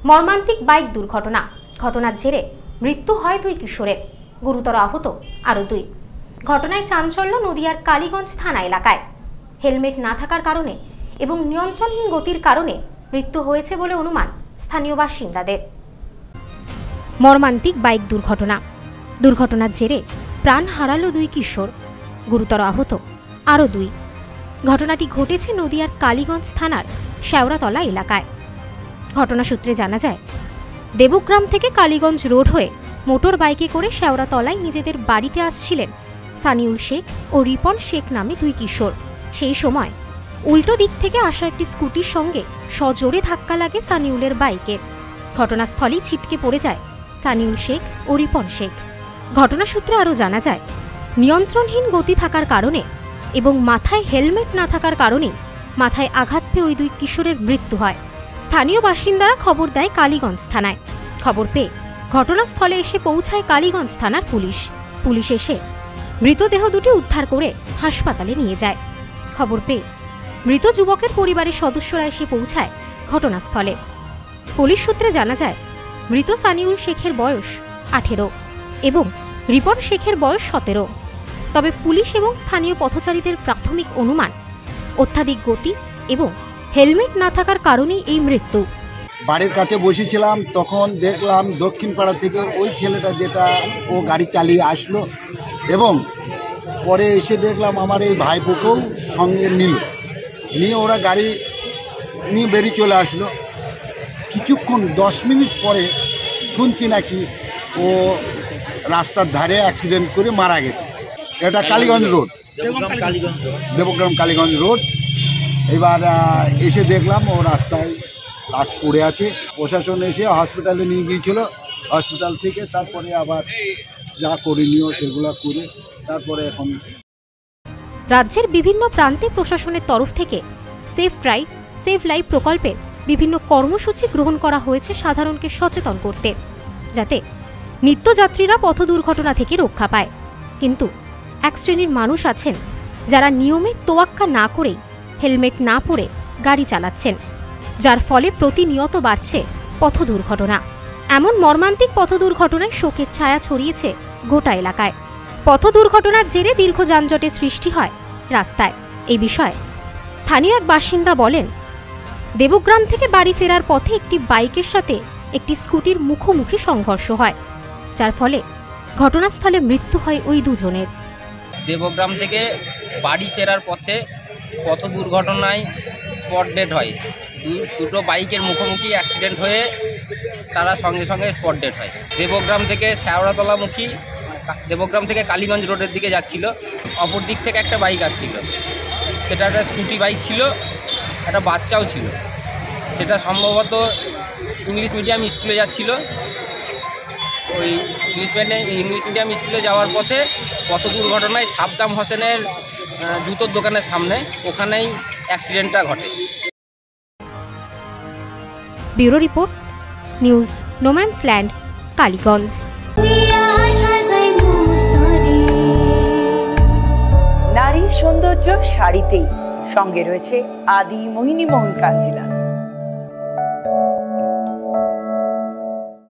মর্মান্তিক বাইক দুর্ঘটনা। ঘটনার জেরে মৃত্যু হয় 2 কিশোরের, গুরুতর আহত আরও 2। ঘটনায় চাঞ্চল্য নদিয়ার কালীগঞ্জ থানা এলাকায়। হেলমেট না থাকার কারণে এবং নিয়ন্ত্রণহীন গতির কারণে মৃত্যু হয়েছে বলে অনুমান স্থানীয় বাসিন্দাদের। মর্মান্তিক বাইক দুর্ঘটনা। দুর্ঘটনার জেরে প্রাণ হারালো 2 কিশোর, গুরুতর আহত আরও 2। ঘটনাটি ঘটেছে নদিয়ার কালীগঞ্জ থানার শেওড়াতলা এলাকায়। ঘটনা সূত্রে জানা যায়, দেবগ্রাম থেকে কালীগঞ্জ রোড হয়ে মোটর বাইকে করে শেওড়াতলায় নিজেদের বাড়িতে আসছিলেন সানিউল শেখ ও রিপন শেখ নামে 2 কিশোর। সেই সময় উল্টো দিক থেকে আসা একটি স্কুটির সঙ্গে সজোরে ধাক্কা লাগে সানিউলের বাইকে। ঘটনাস্থলেই ছিটকে পড়ে যায় সানিউল শেখ ও রিপন শেখ। ঘটনা সূত্রে আরও জানা যায়, নিয়ন্ত্রণহীন গতি থাকার কারণে এবং মাথায় হেলমেট না থাকার কারণে মাথায় আঘাত পেয়ে ওই 2 কিশোরের মৃত্যু হয়। স্থানীয় বাসিন্দারা খবর দেয় কালীগঞ্জ থানায়। খবর পেয়ে ঘটনাস্থলে এসে পৌঁছায় কালীগঞ্জ থানার পুলিশ। পুলিশ এসে মৃতদেহ দুটি উদ্ধার করে হাসপাতালে নিয়ে যায়। খবর পেয়ে মৃত যুবকের পরিবারের সদস্যরা এসে পৌঁছায় ঘটনাস্থলে। পুলিশ সূত্রে জানা যায়, মৃত সানিউল শেখের বয়স 18 এবং রিপন শেখের বয়স 17। তবে পুলিশ এবং স্থানীয় পথচারীদের প্রাথমিক অনুমান, অত্যাধিক গতি এবং হেলমেট না থাকার কারণেই এই মৃত্যু। বাড়ির কাছে বসেছিলাম, তখন দেখলাম দক্ষিণ পাড়া থেকে ওই ছেলেটা যেটা ও গাড়ি চালিয়ে আসলো এবং পরে এসে দেখলাম আমার এই ভাইপোকেও সঙ্গে নিয়ে ওরা গাড়ি নিয়ে বেরিয়ে চলে আসলো। কিছুক্ষণ 10 মিনিট পরে শুনছি নাকি ও রাস্তার ধারে অ্যাক্সিডেন্ট করে মারা গেছে। এটা কালীগঞ্জ রোড, দেবগ্রাম কালীগঞ্জ রোড। এবার এসে দেখলাম ও রাস্তায় লাশ পড়ে আছে। প্রশাসন এসে হসপিটালে নিয়ে গিয়েছিল, হসপিটাল থেকে তারপরে আবার যা করণীয় সেগুলো করে তারপরে এখন। রাজ্যের বিভিন্ন প্রান্তে প্রশাসনের তরফ থেকে সেফ ড্রাইভ, সেফ লাইফ প্রকল্পের বিভিন্ন কর্মসূচি গ্রহণ করা হয়েছে সাধারণকে সচেতন করতে, যাতে নিত্যযাত্রীরা পথ দুর্ঘটনা থেকে রক্ষা পায়। কিন্তু এক শ্রেণীর মানুষ আছেন যারা নিয়মে তোয়াক্কা না করেই হেলমেট না পরে গাড়ি চালাচ্ছেন, যার ফলে প্রতিনিয়ত বাড়ছে পথ দুর্ঘটনা। এমন মর্মান্তিক পথ দুর্ঘটনায় শোকের ছায়া ছড়িয়েছে গোটা এলাকায়। পথ দুর্ঘটনার জেরে দীর্ঘ যানজটের সৃষ্টি হয় রাস্তায়। এই বিষয়ে স্থানীয় এক বাসিন্দা বলেন, দেবগ্রাম থেকে বাড়ি ফেরার পথে একটি বাইকের সাথে একটি স্কুটির মুখোমুখি সংঘর্ষ হয়, যার ফলে ঘটনাস্থলে মৃত্যু হয় ওই 2 জনের। দেবগ্রাম থেকে বাড়ি ফেরার পথে পথ দুর্ঘটনায় স্পট ডেড হয়। দুটো বাইকের মুখোমুখি অ্যাক্সিডেন্ট হয়ে তারা সঙ্গে সঙ্গে স্পট ডেড হয়। দেবগ্রাম থেকে শেওড়াতলামুখী, দেবগ্রাম থেকে কালীগঞ্জ রোডের দিকে যাচ্ছিল। অপর দিক থেকে একটা বাইক আসছিল, সেটা একটা স্কুটি বাইক ছিল, একটা বাচ্চাও ছিল। সেটা সম্ভবত ইংলিশ মিডিয়াম স্কুলে যাচ্ছিল। ওই ইংলিশ মিডিয়াম স্কুলে যাওয়ার পথে পথ দুর্ঘটনায় সাবদাম হোসেনের জুতোর দোকানের সামনে, ওখানেই অ্যাক্সিডেন্টটা ঘটে। Bureau report, news No Man's Land, Kaliganj. নারীর সৌন্দর্য শাড়িতেই, সঙ্গে রয়েছে আদি মোহিনী মোহন কাঞ্জিলা।